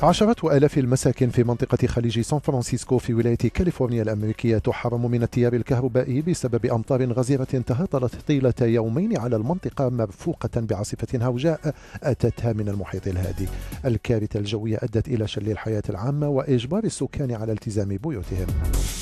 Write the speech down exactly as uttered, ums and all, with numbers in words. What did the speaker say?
عشرات آلاف المساكن في منطقة خليج سان فرانسيسكو في ولاية كاليفورنيا الأمريكية تحرم من التيار الكهربائي بسبب أمطار غزيرة تهطلت طيلة يومين على المنطقة، مرفوقة بعاصفة هوجاء أتتها من المحيط الهادي. الكارثة الجوية أدت إلى شل الحياة العامة وإجبار السكان على التزام بيوتهم.